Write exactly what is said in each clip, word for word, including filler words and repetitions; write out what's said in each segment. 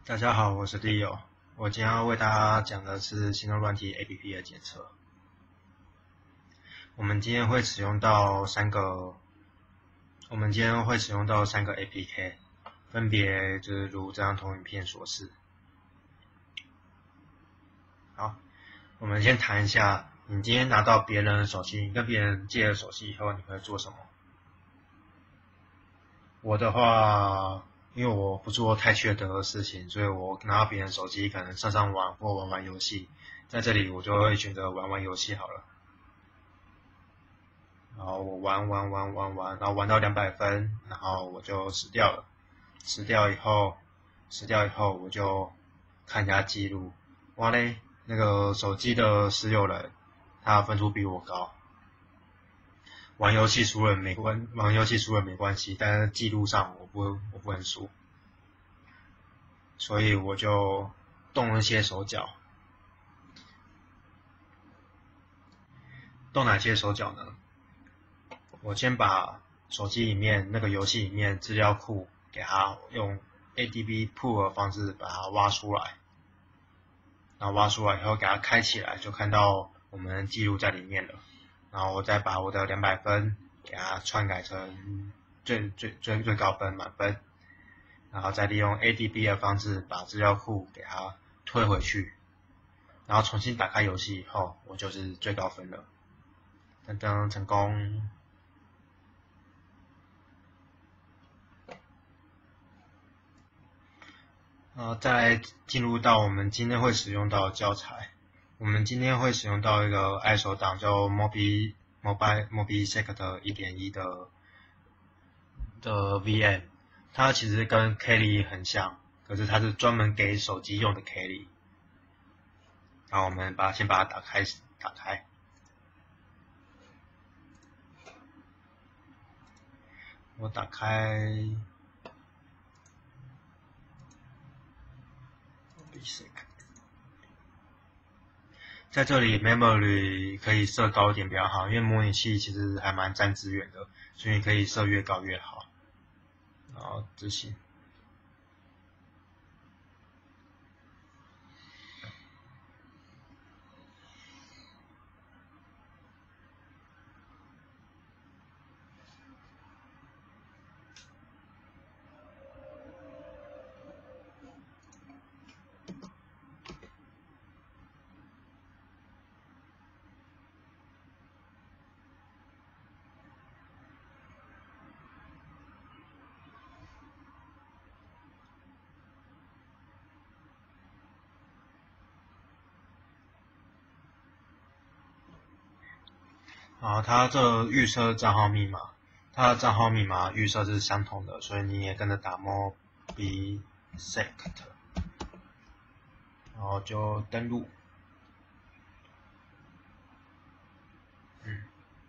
大家好，我是 Leo。我今天要为大家讲的是行动软体 A P P 的检测。我们今天会使用到三个，我们今天会使用到三个 A P K， 分别就是如这张投影片所示。好，我们先谈一下，你今天拿到别人的手机，你跟别人借了手机以后，你会做什么？我的话，因为我不做太缺德的事情，所以我拿到别人手机，可能上上网或玩玩游戏。在这里，我就会选择玩玩游戏好了。然后我玩玩玩玩玩，然后玩到两百分，然后我就死掉了。死掉以后，死掉以后我就看一下记录，哇嘞，那个手机的持有人，他分数比我高。玩游戏输了没关，玩游戏输了没关系，但是记录上我不我不能输，所以我就动了一些手脚。动哪些手脚呢？我先把手机里面那个游戏里面资料库给它用 A D B pull 的方式把它挖出来，然后挖出来以后给它开起来，就看到我们的记录在里面了。然后我再把我的两百分给它篡改成最最最最高分满分，然后再利用 A D B 的方式把资料库给它推回去，然后重新打开游戏以后，我就是最高分了。噔噔，成功。呃，再进入到我们今天会使用到的教材。我们今天会使用到一个 I S O 档叫 Mobi Mobile Mobisect 一点一 的的 V M， 它其实跟 Kali 很像，可是它是专门给手机用的 Kali。然后我们把先把它打开，打开。我打开。在这里 memory 可以设高一点比较好，因为模拟器其实还蛮占资源的，所以可以设越高越好。然后执行。啊，它这预设账号密码，它的账号密码预设是相同的，所以你也跟着打 Mobisect， 然后就登录。嗯，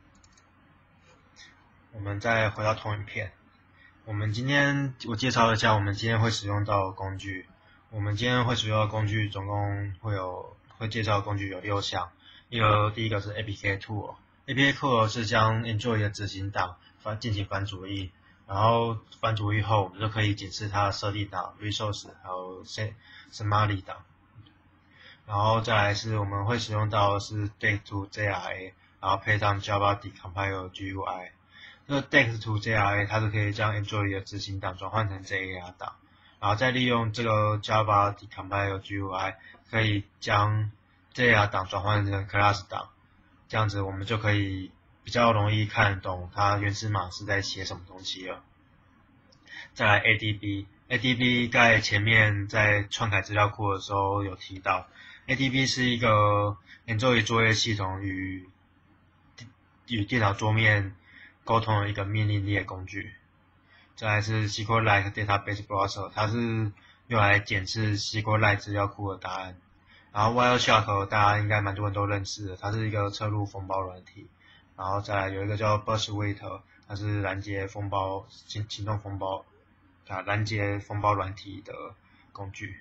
我们再回到投影片。我们今天我介绍一下我们今天会使用到的工具。我们今天会使用的工具总共会有会介绍的工具有六项。一个第一个是 A P K Tool。A P K Tool 是将 Android 的执行档翻进行翻主翼，然后翻主翼后，我们就可以检视它的设定档、resource 还有 summary 档。然后再来是我们会使用到的是 Deck to J R A， 然后配上 Java Decompile G U I。这个 Deck to J R A 它是可以将 Android 的执行档转换成 J A R 档，然后再利用这个 Java Decompile G U I 可以将 J A R 档转换成 Class 档。这样子我们就可以比较容易看懂它原始码是在写什么东西了。再来 A D B，A D B 在前面在篡改资料库的时候有提到 ，A D B 是一个 Android 作业系统与与电脑桌面沟通的一个命令列工具。再来是 SQLite Database Browser， 它是用来检视 SQLite 资料库的答案。然后 Wireshark 大家应该蛮多人都认识的，它是一个侧录封包软体。然后再来有一个叫 Buzzwait， 它是拦截封包行行动封包啊拦截封包软体的工具。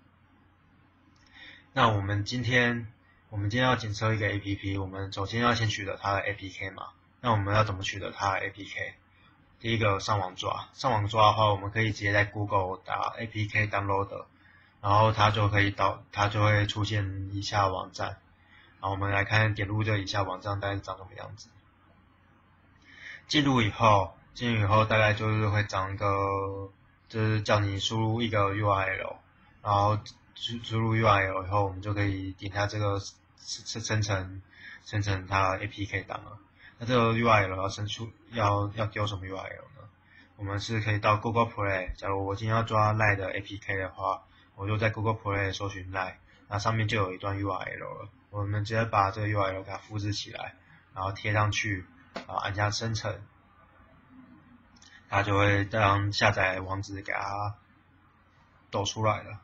那我们今天我们今天要检测一个 A P P， 我们首先要先取得它的 A P K 嘛。那我们要怎么取得它的 A P K？ 第一个上网抓，上网抓的话，我们可以直接在 Google 打 A P K Downloader， 然后它就可以导，它就会出现以下网站。然后我们来看点入这以下网站大概是长什么样子。进入以后，进入以后大概就是会长一个，就是叫你输入一个 U R L， 然后输输入 U R L 以后，我们就可以点下这个生生成生成它的 A P K 档了。那这个 U R L 要生出要要丢什么 U R L 呢？我们是可以到 Google Play， 假如我今天要抓 Line 的 A P K 的话，我就在 Google Play 搜寻 Line， 那上面就有一段 U R L 了。我们直接把这个 U R L 给它复制起来，然后贴上去，然后按下生成，它就会让下载网址给它抖出来了。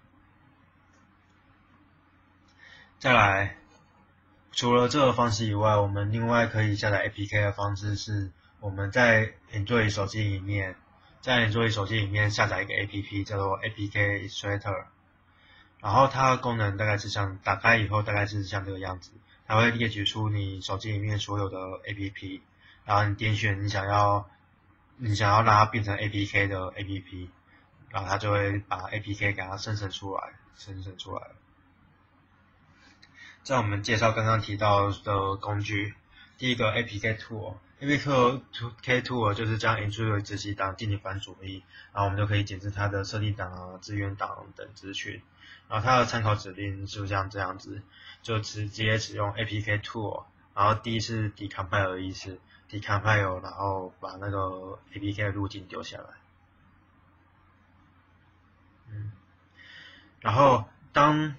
再来，除了这个方式以外，我们另外可以下载 A P K 的方式是，我们在 Android 手机里面，在 Android 手机里面下载一个 A P P 叫做 A P K Extractor， 然后它的功能大概是像打开以后大概是像这个样子，它会列举出你手机里面所有的 A P P， 然后你点选你想要你想要让它变成 A P K 的 A P P， 然后它就会把 A P K 给它生成出来，生成出来了。在我们介绍刚刚提到的工具，第一个 A P K Tool，A P K Tool 就是将 Android 执行档进行反主义，然后我们就可以检视它的设定档啊、资源档等资讯。然后它的参考指令就像这样子，就直接使用 A P K Tool， 然后第一是 decompile 的意思 ，decompile， 然后把那个 A P K 的路径丢下来。嗯，然后当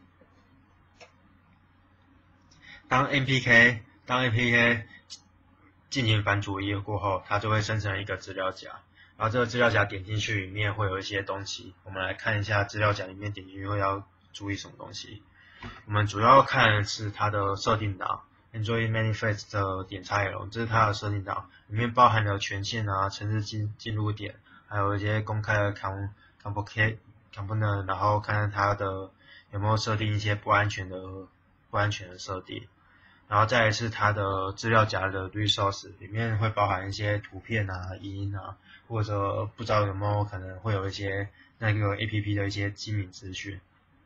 当 A P K 当 A P K 进行反主义过后，它就会生成一个资料夹，然后这个资料夹点进去里面会有一些东西，我们来看一下资料夹里面点进去会要注意什么东西。我们主要看的是它的设定档 Android Manifest 的点 .xl， 这是它的设定档，里面包含了权限啊、程式进进入点，还有一些公开的 component， 然后看看它的有没有设定一些不安全的不安全的设定。然后再来是它的资料夹的 resource， 里面会包含一些图片啊、影音啊，或者不知道有没有可能会有一些那个 A P P 的一些机敏资讯。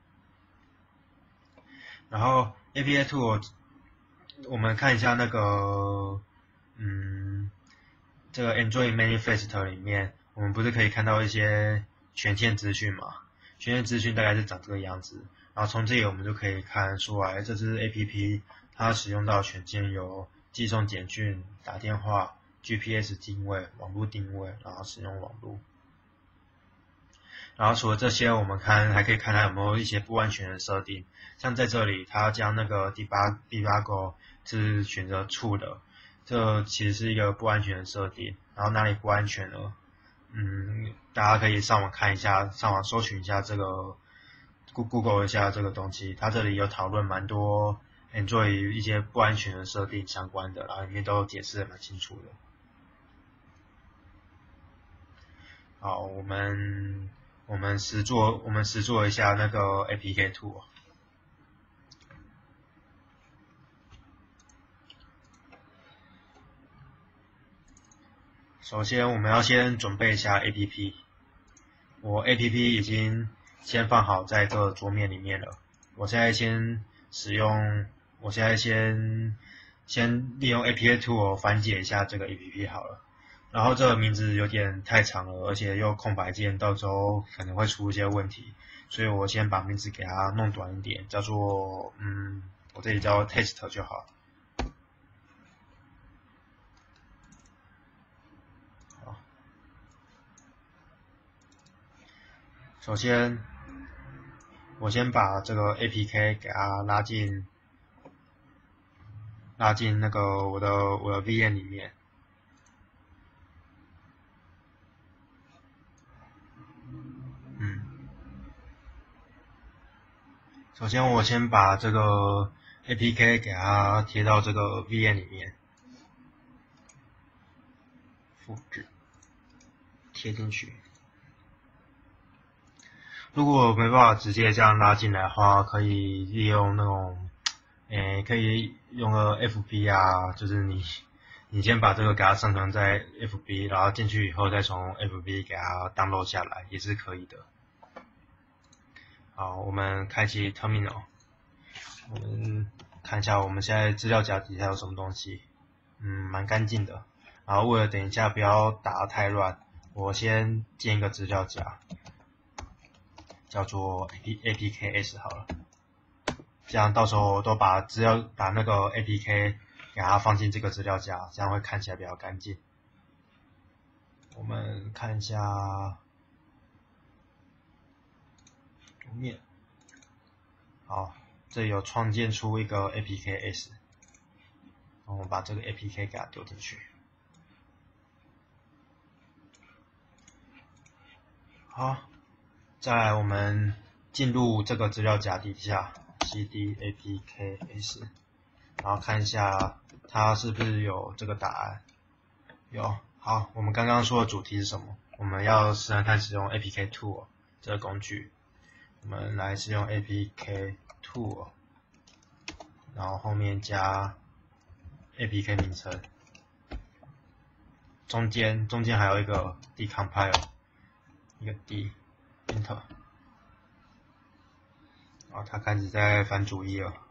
然后 A P K Tool， 我们看一下那个，嗯，这个 Android Manifest 里面，我们不是可以看到一些权限资讯嘛？权限资讯大概是长这个样子。然后从这里我们就可以看出来，这支 A P P 它使用到的权限有寄送简讯、打电话、G P S 定位、网络定位，然后使用网络。然后除了这些，我们看还可以看它有没有一些不安全的设定。像在这里，它将那个 debug debug 是选择 true 的，这其实是一个不安全的设定。然后哪里不安全呢？嗯，大家可以上网看一下，上网搜寻一下这个。Google 一下这个东西，它这里有讨论蛮多 Android 一些不安全的设定相关的，然后里面都解释的蛮清楚的。好，我们我们实做我们实做一下那个 A P K Tool。首先我们要先准备一下 A P P， 我 A P P 已经先放好在这个桌面里面了。我现在先使用，我现在先先利用 A P K Tool 翻解一下这个 A P P 好了。然后这个名字有点太长了，而且又空白键，到时候可能会出一些问题，所以我先把名字给它弄短一点，叫做嗯，我这里叫 test 就好。好，首先。我先把这个 A P K 给它拉进拉进那个我的我的 V M 里面。嗯，首先我先把这个 A P K 给它贴到这个 V M 里面，复制贴进去。如果没办法直接这样拉进来的话，可以利用那种，诶，可以用个 F B 啊，就是你你先把这个给它上传在 F B， 然后进去以后再从 F B 给它 download 下来，也是可以的。 好，我们开启 Terminal， 我们看一下我们现在资料夹底下有什么东西，嗯，蛮干净的。然后为了等一下不要打得太乱，我先建一个资料夹，叫做 A P K S 好了，这样到时候都把资料把那个 A P K 给它放进这个资料夹，这样会看起来比较干净。我们看一下图面，好，这里有创建出一个 A P K S， 我们把这个 A P K 给它丢进去。好，再来我们进入这个资料夹底下 cd A P K S， 然后看一下它是不是有这个答案。有，好，我们刚刚说的主题是什么？我们要试看看使用 A P K Tool 这个工具。我们来使用 A P K Tool， 然后后面加 A P K 名称，中间中间还有一个 decompile， 一个 D Enter， 然后它开始在翻主页了。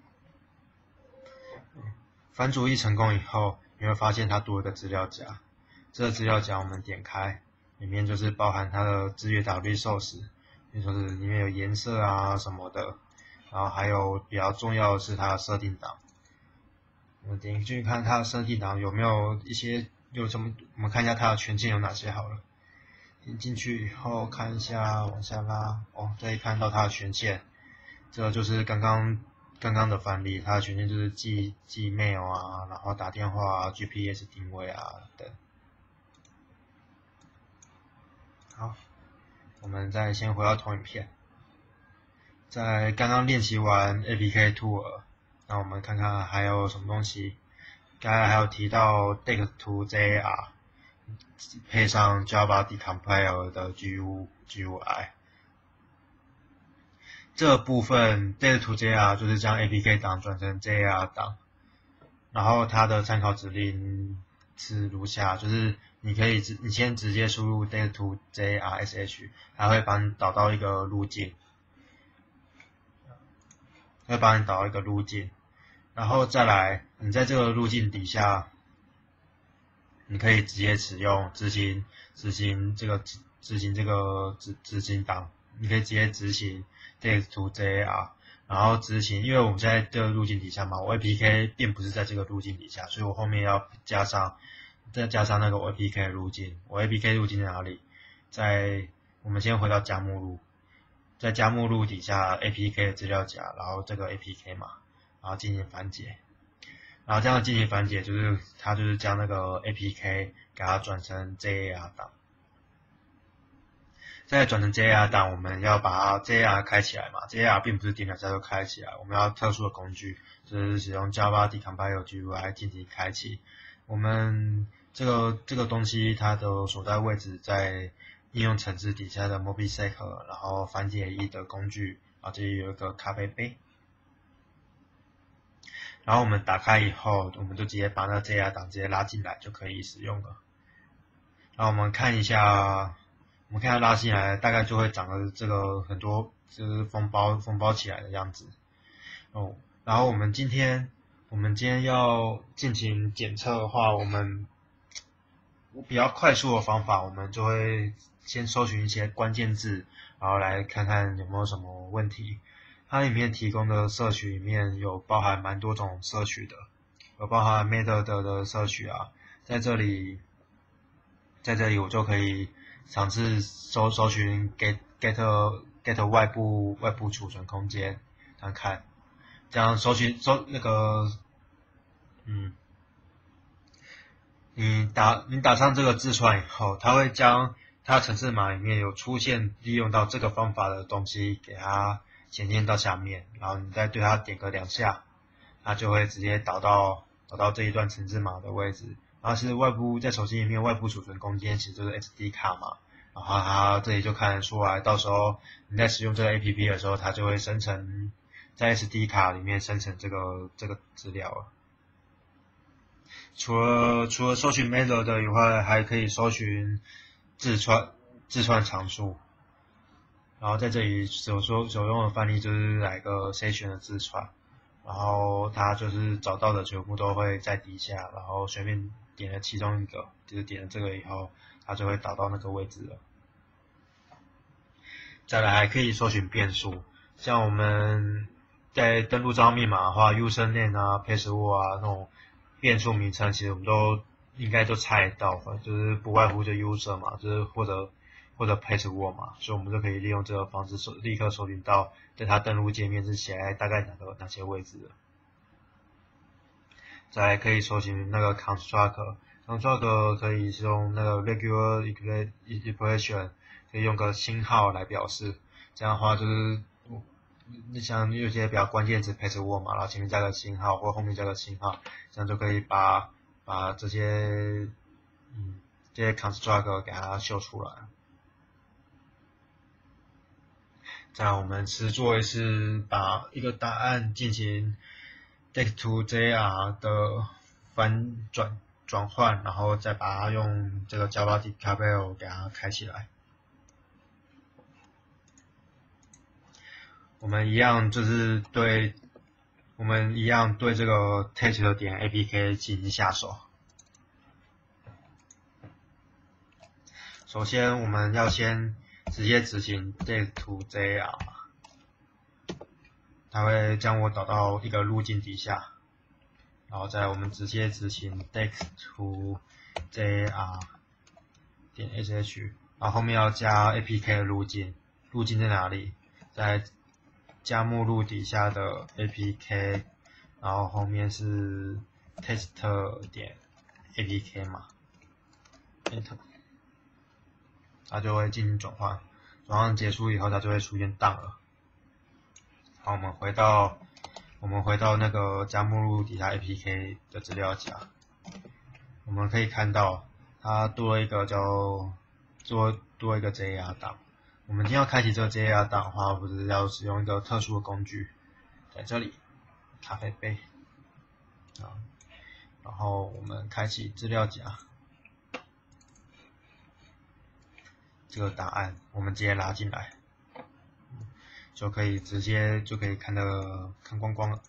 翻主页成功以后，你会发现它多了个资料夹。这个资料夹我们点开，里面就是包含它的资源档 resource， 比如说是里面有颜色啊什么的，然后还有比较重要的是它的设定档。我们点进去看它的设定档有没有一些有什么，我们看一下它的权限有哪些好了。点进去以后看一下，往下拉，哦，可以看到它的权限，这个就是刚刚刚刚的范例，它的权限就是寄寄 mail 啊，然后打电话啊 ，G P S 定位啊等。好，我们再先回到投影片，在刚刚练习完 A P K Tool， 那我们看看还有什么东西。刚才还有提到 Date to J A R， 配上 Java Decompile 的 G U G U I。这部分 Date to J A R 就是将 A P K 档转成 J A R 档，然后它的参考指令是如下，就是你可以直你先直接输入 Date to J A R S H， 它会帮你导到一个路径，会帮你导一个路径，然后再来你在这个路径底下，你可以直接使用执行执行这个执行这个执执行档，你可以直接执行 Date to J A R， 然后执行，因为我们现在这个路径底下嘛，我 A P K 并不是在这个路径底下，所以我后面要加上再加上那个 A P K 路径。我 A P K 路径在哪里？在我们先回到加目录，在加目录底下 A P K 的资料夹，然后这个 A P K 嘛，然后进行繁简。然后这样进行繁简，就是它就是将那个 A P K 给它转成 J A R 档，再转成 J A R 档，我们要把它 J A R 开起来嘛 ，J A R 并不是点两下就开起来，我们要特殊的工具，就是使用 Java Decompile G U I 进行开启。我们这个这个东西它的所在位置在应用程式底下的 Mobisec， 然后繁简一的工具，然后这里有一个咖啡杯。然后我们打开以后，我们就直接把那个 J A R 档直接拉进来就可以使用了。然后我们看一下，我们看它拉进来，大概就会长得这个很多就是封包封包起来的样子。哦，然后我们今天我们今天要进行检测的话，我们比较快速的方法，我们就会先搜寻一些关键字，然后来看看有没有什么问题。它里面提供的社区里面有包含蛮多种社区的，有包含 Metadata 的社区啊，在这里，在这里我就可以尝试搜搜寻 get get get 外部外部储存空间，看看，这样搜寻搜那个，嗯，你打你打上这个字出来以后，它会将它程式码里面有出现利用到这个方法的东西给它显现到下面，然后你再对它点个两下，它就会直接导到导到这一段程式码的位置。然后是外部在手机里面外部储存空间其实就是 S D 卡嘛，然后它这里就看得出来，到时候你在使用这个 A P P 的时候，它就会生成在 S D 卡里面生成这个这个资料了。除了除了搜寻 method 以外，还可以搜寻字串字串常数。 然后在这里所说所用的范例就是来个筛选的字串，然后它就是找到的全部都会在底下，然后随便点了其中一个，就是点了这个以后，它就会导到那个位置了。再来还可以搜寻变数，像我们在登录账号密码的话 ，username 啊、password 啊那种变数名称，其实我们都应该都猜得到，就是不外乎就 user 嘛，就是或者或者 password 嘛，所以我们就可以利用这个方式搜立刻搜寻到在它登录界面是写在大概哪个哪些位置的。再来可以搜寻那个 construct，construct 可以是用那个 regular expression， 可以用个星号来表示，这样的话就是你像有些比较关键词 password 嘛，然后前面加个星号或后面加个星号，这样就可以把把这些嗯这些 construct 给它秀出来。再来我们是做一次把一个答案进行 text to J R 的翻转转换，然后再把它用这个 Java Declare 给它开起来。我们一样就是对，我们一样对这个 text 点 A P K 进行下手。首先我们要先直接执行 text to J R， 它会将我导到一个路径底下，然后再我们直接执行 text to J R 点 sh， 然后后面要加 A P K 的路径，路径在哪里？在加目录底下的 A P K， 然后后面是 test 点 A P K 嘛 ，enter， 它就会进行转换，转换结束以后，它就会出现档了。好，我们回到我们回到那个加目录底下 A P K 的资料夹，我们可以看到它多了一个叫多多一个 J R 档。我们今天要开启这个 J R 档的话，不是要使用一个特殊的工具，在这里，咖啡杯，啊，然后我们开启资料夹，这个答案我们直接拉进来，就可以直接就可以看的看光光了。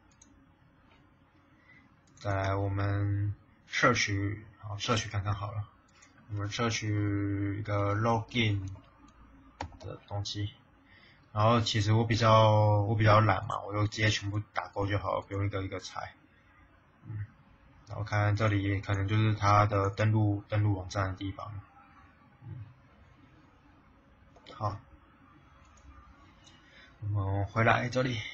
再来我们摄取，好摄取看看好了，我们摄取一个 login。的东西，然后其实我比较我比较懒嘛，我就直接全部打勾就好了，不用一个一个猜。嗯，然后看这里可能就是它的登录登录网站的地方。嗯，好，我们回来这里，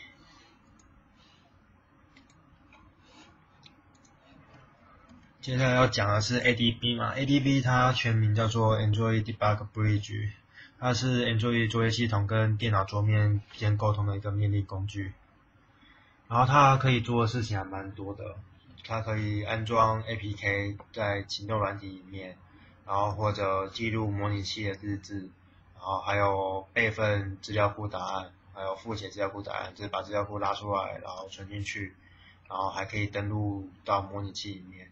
接下来要讲的是 A D B 嘛 ，A D B 它全名叫做 Android Debug Bridge。它是 Android 作业系统跟电脑桌面间沟通的一个命令工具，然后它可以做的事情还蛮多的，它可以安装 A P K 在启动软体里面，然后或者记录模拟器的日志，然后还有备份资料库答案，还有复写资料库答案，就是把资料库拉出来，然后存进去，然后还可以登录到模拟器里面，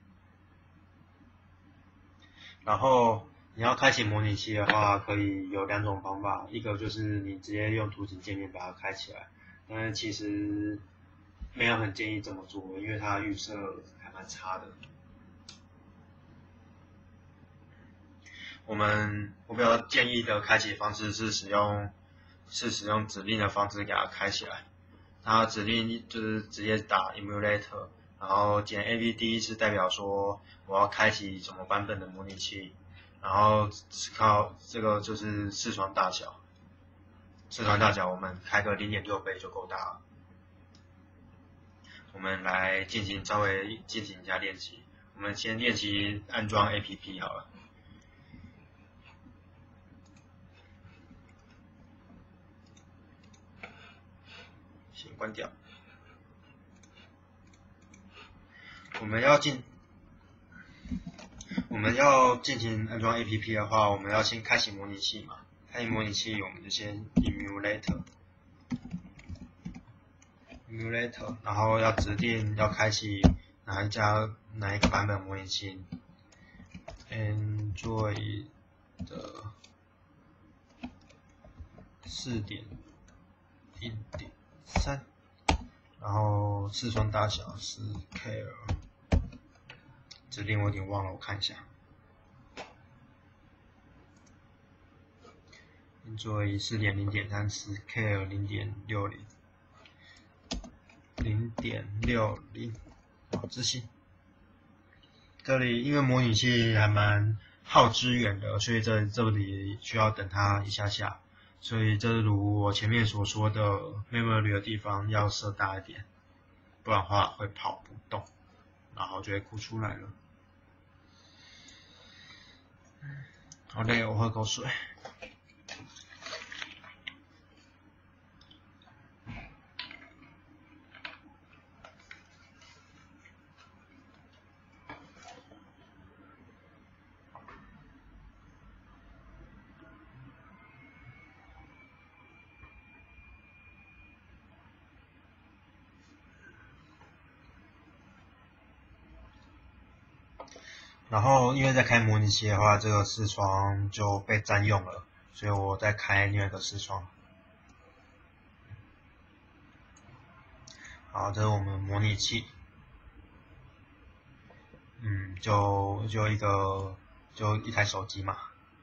然后你要开启模拟器的话，可以有两种方法，一个就是你直接用图形界面把它开起来，但是其实没有很建议这么做，因为它预设还蛮差的。我们我比较建议的开启方式是使用是使用指令的方式给它开起来，它指令就是直接打 emulator， 然后减 A V D 是代表说我要开启什么版本的模拟器。然后靠这个就是视窗大小，视窗大小我们开个 零点六 倍就够大了。我们来进行稍微进行一下练习，我们先练习安装 A P P 好了。先关掉。我们要进。我们要进行安装 A P P 的话，我们要先开启模拟器嘛。开启模拟器，我们就先 emulator，emulator， 然后要指定要开启哪一家哪一个版本模拟器 ，Android 的四点零点三，然后视窗大小是 K L， 指令我有点忘了，我看一下。座椅四点零点三十 K L 零点六零，零点六零，好，执行。这里因为模拟器还蛮耗资源的，所以在这里需要等它一下下。所以这如我前面所说的 memory 的地方要设大一点，不然的话会跑不动，然后就会哭出来了。好累，我喝口水。然后因为在开模拟器的话，这个视窗就被占用了，所以我再开另外一个视窗。好，这是我们模拟器，嗯，就就一个就一台手机嘛。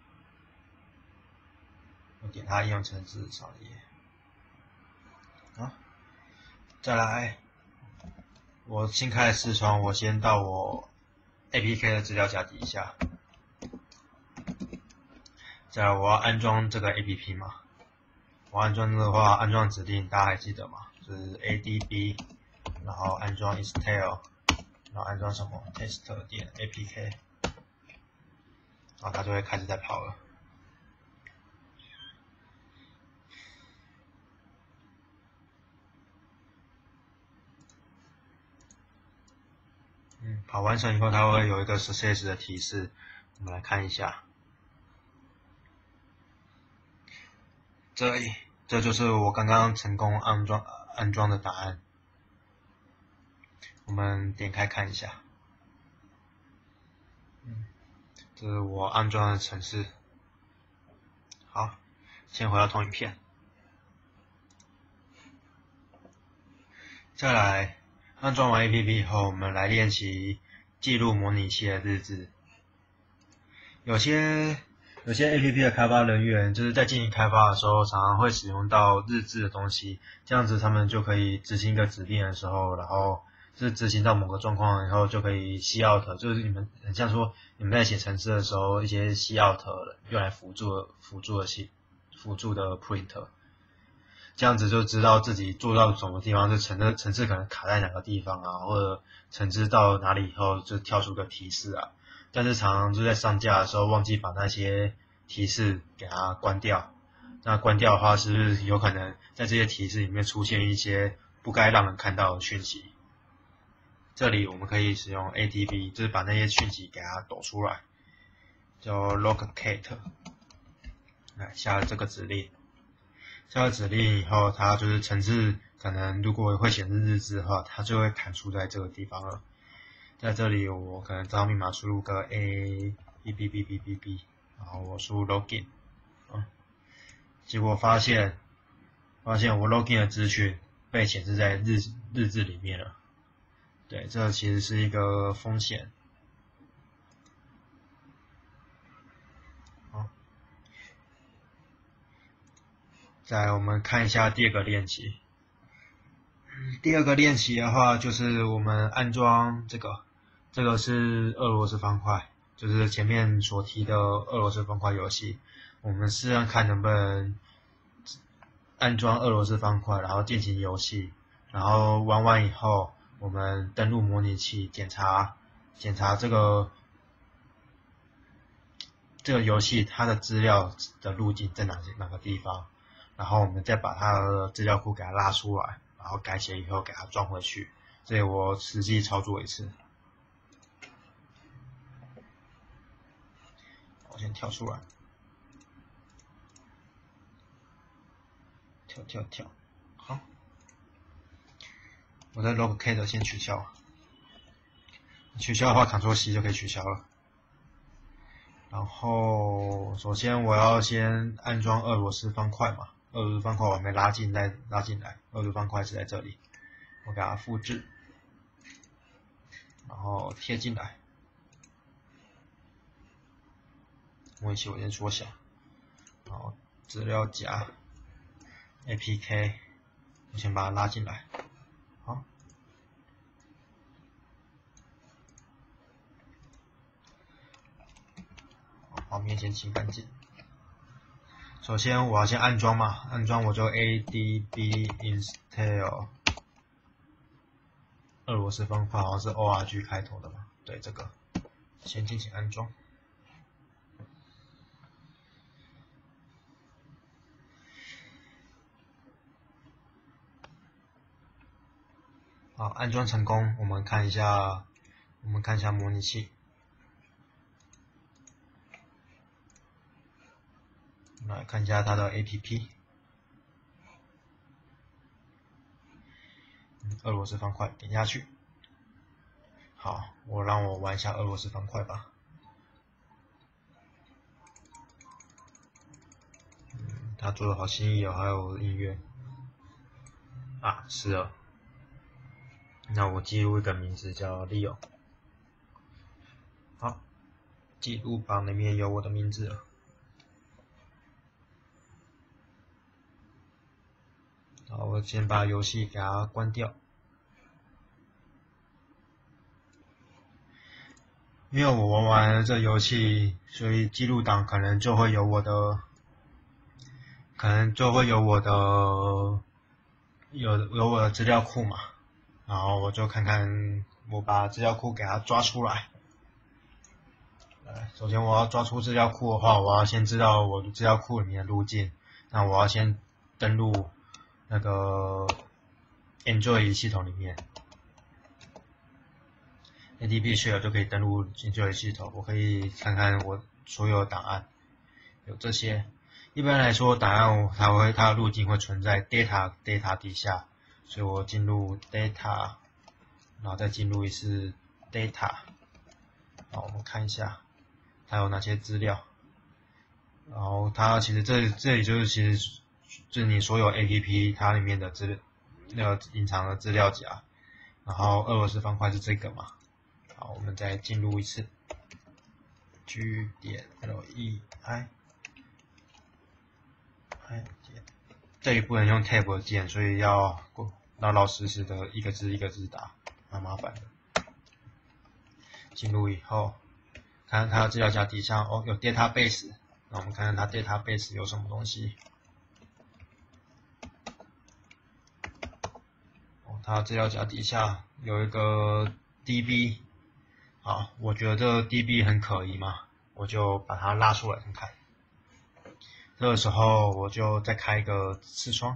我点它应用程式上页，啊，再来，我新开的视窗，我先到我 A P K 的资料夹底下，再来我要安装这个 A P P 嘛。我安装的话，安装指令大家还记得吗？就是 A D B， 然后安装 install， 然后安装什么 test 点 A P K， 然后它就会开始在跑了。嗯，跑完成以后，它会有一个 success 的提示，我们来看一下。这里，这就是我刚刚成功安装安装的答案。我们点开看一下。嗯，这是我安装的程式。好，先回到投影片。再来，安装完 A P P 后，我们来练习记录模拟器的日志。有些有些 A P P 的开发人员就是在进行开发的时候，常常会使用到日志的东西，这样子他们就可以执行一个指令的时候，然后就是执行到某个状况以后就可以 C out， 就是你们很像说你们在写程式的时候，一些 C out 用来辅助辅助的系辅助的 print。这样子就知道自己做到什么地方，是程式程式可能卡在哪个地方啊，或者程式到哪里以后就跳出个提示啊。但是常常就在上架的时候忘记把那些提示给它关掉。那关掉的话，是不是有可能在这些提示里面出现一些不该让人看到的讯息？这里我们可以使用 A D B， 就是把那些讯息给它抖出来，叫 locate。来下了这个指令。下了指令以后，它就是程式可能如果会显示日志的话，它就会弹出在这个地方了。在这里我可能账号密码输入个 A B B B B B B， 然后我输入 login， 嗯，结果发现发现我 login 的资讯被显示在日日志里面了。对，这其实是一个风险。再来我们看一下第二个练习。第二个练习的话，就是我们安装这个，这个是俄罗斯方块，就是前面所提的俄罗斯方块游戏。我们试试看能不能安装俄罗斯方块，然后进行游戏，然后玩完以后，我们登录模拟器，检查检查这个这个游戏它的资料的路径在哪哪个地方。然后我们再把它的资料库给它拉出来，然后改写以后给它装回去。这里我实际操作一次。我先跳出来，跳跳跳，好。我的 locate 先取消，取消的话 Ctrl C 就可以取消了。然后首先我要先安装俄罗斯方块嘛。 二维方块我没拉进来，拉进来，二维方块是在这里，我给它复制，然后贴进来，模拟器我先缩小，然后资料夹 A P K， 我先把它拉进来，好，画面先清干净。首先我要先安装嘛，安装我就 A D B install 俄罗斯方块，好像是 O R G 开头的嘛，对，这个先进行安装。好，安装成功，我们看一下，我们看一下模拟器。来看一下它的 A P P， 俄罗斯方块点下去。好，我让我玩一下俄罗斯方块吧。嗯，他做的好新意哦，还有音乐。啊，是了。那我记录一个名字叫 Leo。好，记录榜里面有我的名字了。好，我先把游戏给它关掉，因为我玩完了这游戏，所以记录档可能就会有我的，可能就会有我的，有有我的资料库嘛，然后我就看看，我把资料库给它抓出来。首先我要抓出资料库的话，我要先知道我的资料库里面的路径，那我要先登录那个 Android 系统里面 ，A D B Share 就可以登录 Android 系统，我可以看看我所有的档案，有这些。一般来说，档案它会它的路径会存在 data data 底下，所以我进入 data， 然后再进入一次 data， 好，我们看一下它有哪些资料。然后它其实这这里就是其实就是你所有 A P P 它里面的资那个隐藏的资料夹，然后俄罗斯方块是这个嘛。好，我们再进入一次 G 点 L E I I 键，这里不能用 Tab 键，所以要老老实实的一个字一个字打，蛮麻烦的。进入以后，看看它的资料夹底下哦有 database， 那我们看看它 database 有什么东西。哦，它资料夹底下有一个 D B， 好，我觉得这个 D B 很可疑嘛，我就把它拉出来看看。这个时候我就再开一个视窗，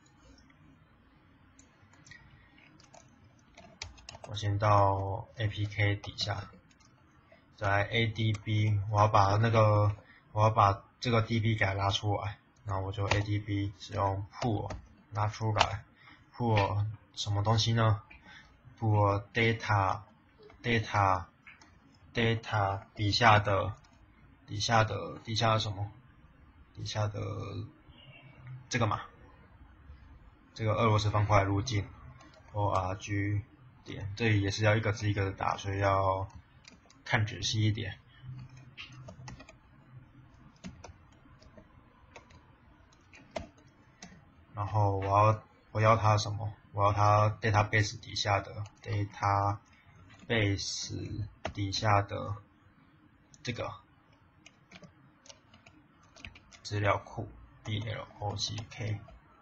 我先到 A P K 底下，在 A D B， 我要把那个我要把这个 D B 给它拉出来，然后我就 A D B 使用 pull 拉出来 ，pull 什么东西呢 ？pull data data data 底下的底下的底下的什么？底下的这个嘛，这个俄罗斯方块路径 O R G 点，这里也是要一个字一个字打，所以要看仔细一点。然后我要我要它什么？我要它 database 底下的 database 底下的这个资料库 B L O C K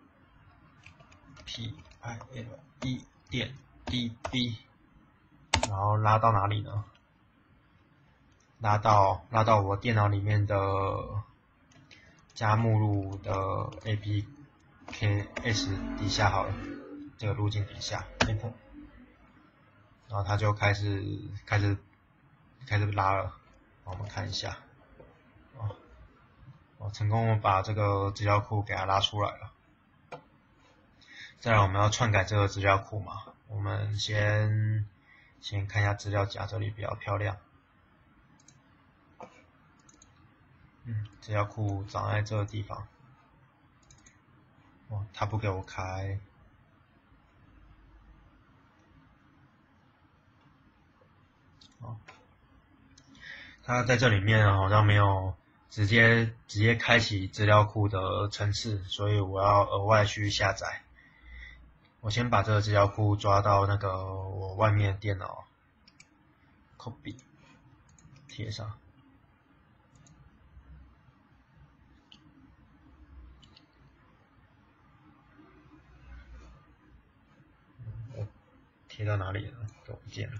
P I L E 点 D B， 然后拉到哪里呢？拉到拉到我电脑里面的加目录的 A P K S 底下好了，这个路径底下 Enter， 然后它就开始开始开始拉了，我们看一下，哦，我成功把这个资料库给它拉出来了。再来我们要篡改这个资料库嘛，我们先先看一下资料夹，这里比较漂亮。嗯，资料库长在这个地方。 哦，他不给我开。哦，他在这里面好像没有直接直接开启资料库的程式，所以我要额外去下载。我先把这个资料库抓到那个我外面的电脑 ，copy 贴上。我贴到哪里了？都不见了。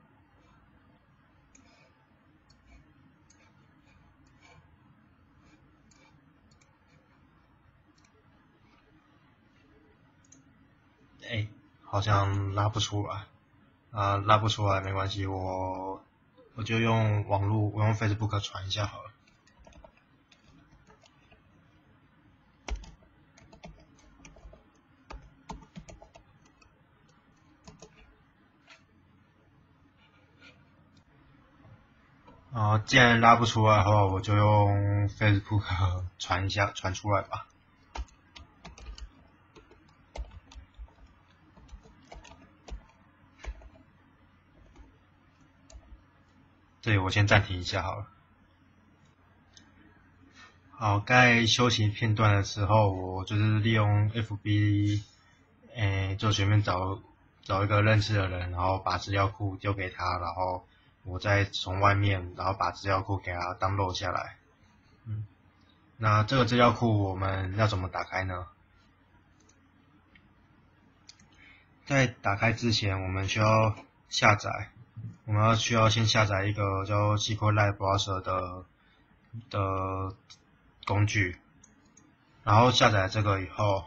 哎，好像拉不出来啊，拉不出来没关系，我我就用网络，我用 Facebook 传一下好了。啊，既然拉不出来的话，我就用 Facebook 传一下，传出来吧。这里我先暂停一下好了。好，该休息片段的时候，我就是利用 F B， 诶，就随便找找一个认识的人，然后把资料库丢给他，然后我再从外面，然后把资料库给他 download 下来。嗯，那这个资料库我们要怎么打开呢？在打开之前，我们需要下载，我们要需要先下载一个叫 SQLite Browser 的的工具，然后下载这个以后，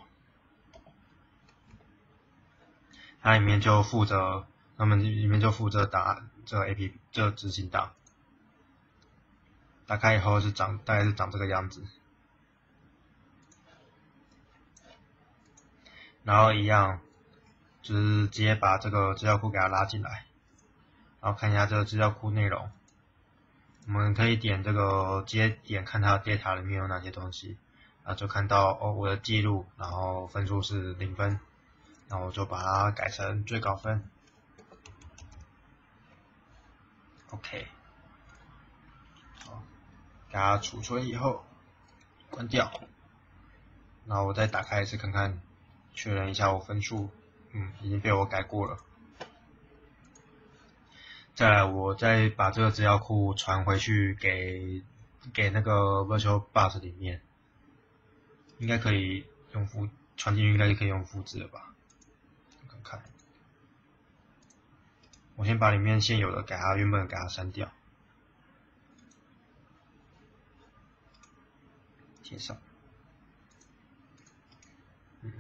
它里面就负责，它们里面就负责打这个 A P P 这个执行档。打开以后是长大概是长这个样子，然后一样就是直接把这个资料库给它拉进来，然后看一下这个资料库内容。我们可以点这个，直接点看它的 data 里面有哪些东西，啊，就看到哦我的记录，然后分数是零分，那我就把它改成最高分。OK， 好，给它储存以后关掉，然后我再打开一次看看，确认一下我分数，嗯，已经被我改过了。再来，我再把这个资料库传回去给给那个 VirtualBox 里面，应该可以用复传进去，应该可以用复制了吧？看看，我先把里面现有的给它原本给它删掉，贴上。嗯，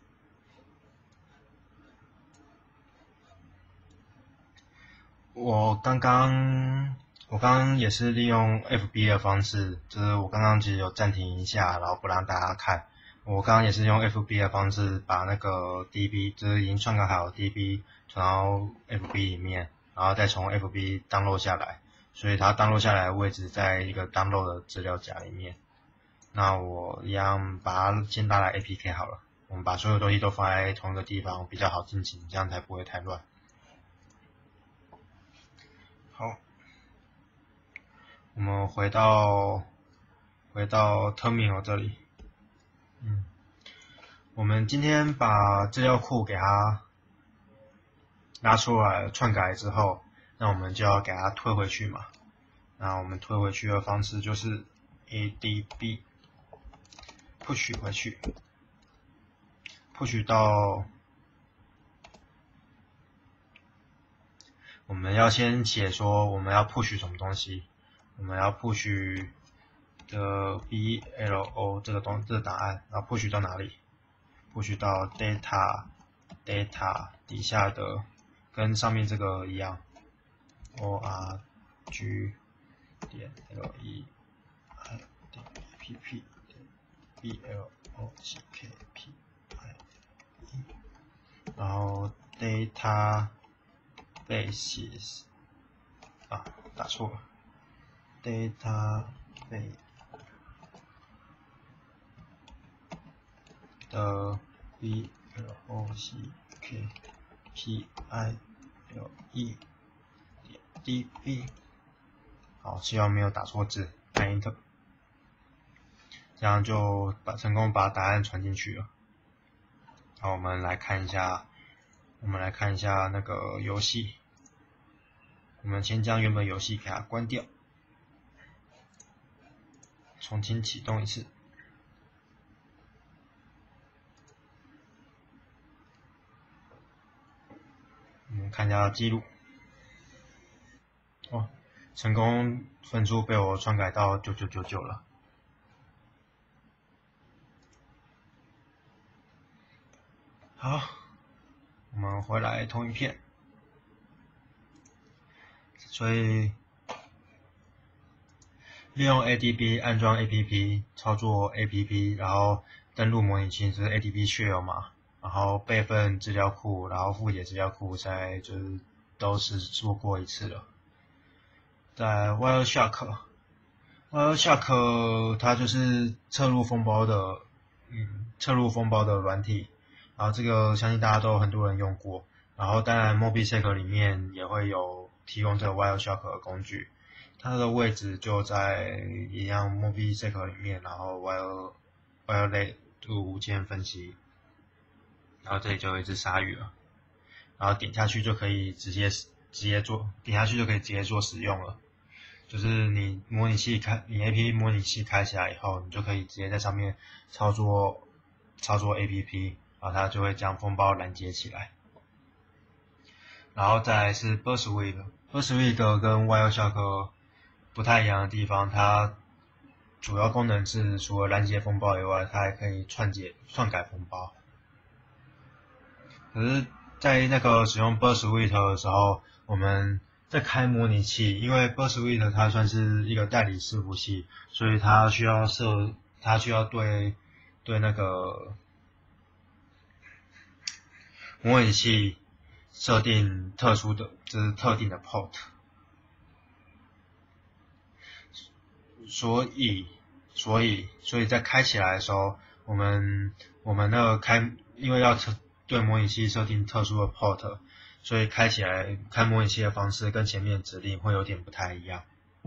我刚刚我刚刚也是利用 F B 的方式，就是我刚刚其实有暂停一下，然后不让大家看。我刚刚也是用 F B 的方式把那个 D B， 就是已经篡改好的 D B 传到 F B 里面，然后再从 F B download 下来，所以它 download 下来的位置在一个 download 的资料夹里面。那我一样把它先拉来 A P K 好了，我们把所有东西都放在同一个地方，比较好进行，这样才不会太乱。好，我们回到回到 Terminal 这里。嗯，我们今天把资料库给它拉出来篡改之后，那我们就要给它推回去嘛。那我们推回去的方式就是 A D B push 回去 ，push 到我们要先写说我们要 push 什么东西，我们要 push 的 B L O 这个东这个档案，然后 push 到哪里 ？push 到 data data 底下的跟上面这个一样 ，org 点 l e i 点 p p 点 b l o c k p i e， 然后 data bases 啊，打错了 ，data base 的 v l o c k p i l e 点 d b。好，希望没有打错字，按 Enter， 这样就把成功把答案传进去了。好，我们来看一下，我们来看一下那个游戏。我们先将原本游戏给它关掉，重新启动一次。我们看一下记录。哦，成功分数被我篡改到九九九九了。好，我们回来投影片。所以利用 A D B 安装 A P P， 操作 A P P， 然后登录模拟器是 A D B shell 嘛，然后备份资料库，然后复解资料库，再就是都是做过一次了。在 Wireshark，Wireshark 它就是侧录封包的，嗯，侧录封包的软体，然后这个相信大家都很多人用过，然后当然 Mobisec 里面也会有提供这个 Wireshark 的工具，它的位置就在一样 Mobisec 里面，然后 Wire Wireless 无线分析，然后这里就有一只鲨鱼了，然后点下去就可以直接直接做，点下去就可以直接做使用了。就是你模拟器开，你 A P P 模拟器开起来以后，你就可以直接在上面操作操作 A P P， 然后它就会将封包拦截起来。然后再来是 Burstwig，Burstwig 跟 Wireshark 不太一样的地方，它主要功能是除了拦截封包以外，它还可以篡解、篡改封包。可是，在那个使用 Burstwig 的时候，我们在开模拟器，因为 Burstwig 它算是一个代理伺服器，所以它需要设，它需要对对那个模拟器设定特殊的，就是特定的 port， 所以所以所以在开起来的时候，我们我们那个开，因为要对模拟器设定特殊的 port， 所以开起来开模拟器的方式跟前面指令会有点不太一样。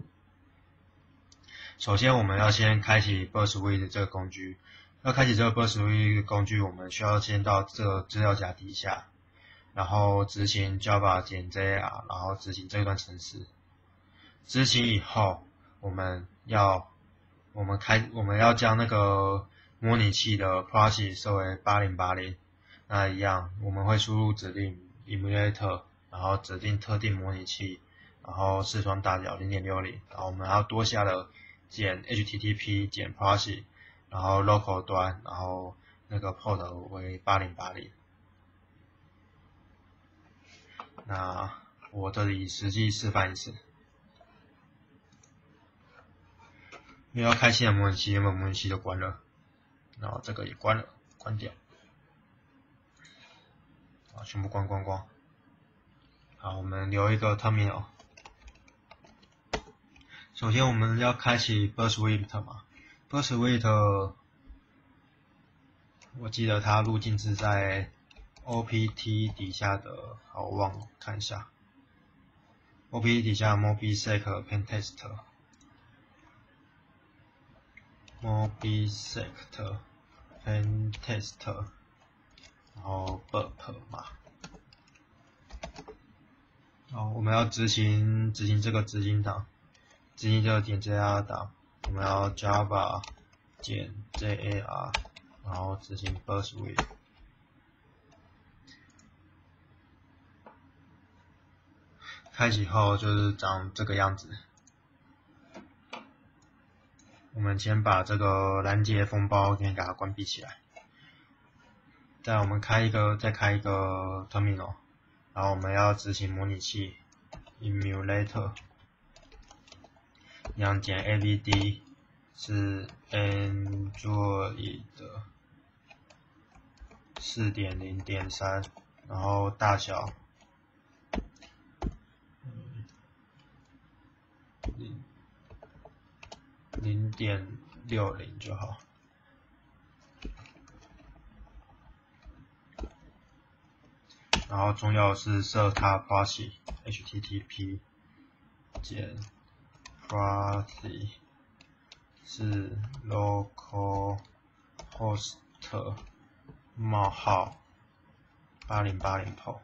首先我们要先开启 Burstwig 这个工具，要开启这个 Burstwig 工具，我们需要先到这个资料夹底下，然后执行 Java 减 jar， 然后执行这段程式。执行以后，我们要我们开我们要将那个模拟器的 proxy 设为八零八零，那一样我们会输入指令 emulator， 然后指定特定模拟器，然后视窗大小 零点六零， 然后我们还要多下的减 H T T P 减 proxy， 然后 local 端，然后那个 port 为八零八零。那我这里实际示范一次。因为要开新的模拟器，原本模拟器就关了，然后这个也关了，关掉，啊，全部关关关。好，我们留一个 terminal。首先我们要开启 Burstwig 嘛 ，Burstwig 我记得它路径是在 O P T 底下的，好，我忘了看一下 ，O P T 底下 Mobisec Pentest。Mobisec Pentest， 然后 burp 嘛，然后我们要执行执行这个执行档，执行这个点 jar 档，我们要 Java 减 jar， 然后执行 Burstwig。开启后就是长这个样子。我们先把这个拦截封包先给它关闭起来，再我们开一个，再开一个 terminal， 然后我们要执行模拟器 emulator， 一样减 A V D 是 Android 的 四点零点三， 然后大小零点六零就好。 然后重要的是设它 proxy H T T P 减 proxy 是 localhost 冒号八零八零 port。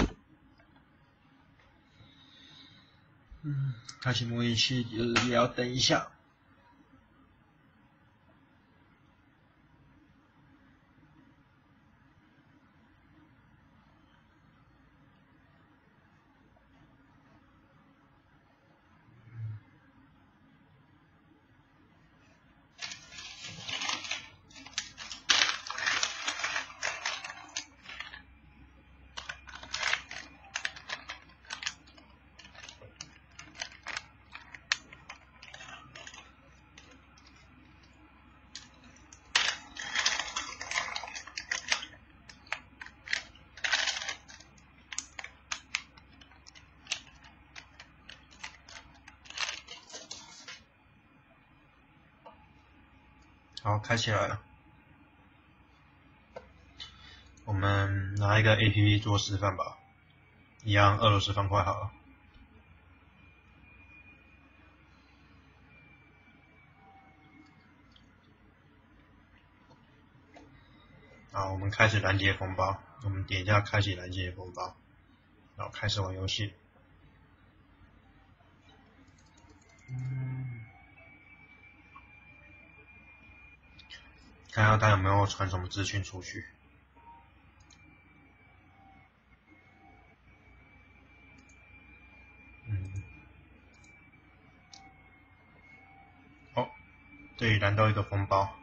嗯，开启模拟器也要等一下。好，开起来了。我们拿一个 A P P 做示范吧，一样俄罗斯方块好了。好，我们开始拦截封包，我们点一下开启拦截封包，然后开始玩游戏。嗯，看看它有没有传什么资讯出去。嗯，哦，这里拦到一个封包。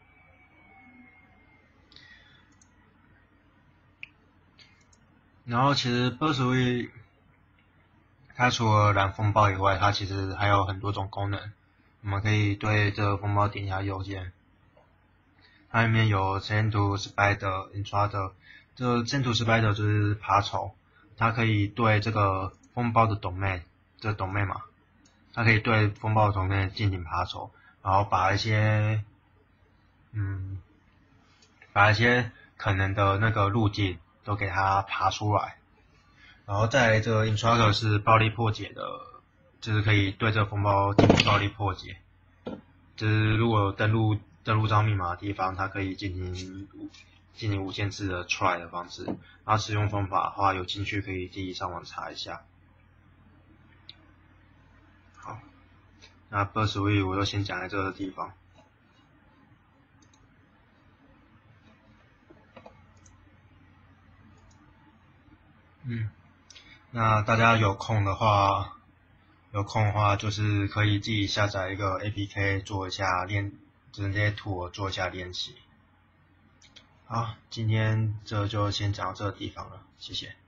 然后其实 Buzzword 它除了拦风暴以外，它其实还有很多种功能。我们可以对这个风暴点一下右键，它里面有 Send to Spider Intruder， 这个 Send to Spider 就是爬虫，它可以对这个风暴的 domain， 这个 domain 嘛，它可以对风暴的 domain 进行爬虫，然后把一些嗯，把一些可能的那个路径都给它爬出来。然后再来这个 Intruder 是暴力破解的，就是可以对这个风暴进行暴力破解。就是如果有登录登录账密码的地方，它可以进行进行无限制的 try 的方式。然后使用方法的话，有兴趣可以自己上网查一下。好，那 Buzzword 我就先讲在这个地方。嗯。那大家有空的话，有空的话就是可以自己下载一个 A P K 做一下练，就是这些图做一下练习。好，今天这就先讲到这个地方了，谢谢。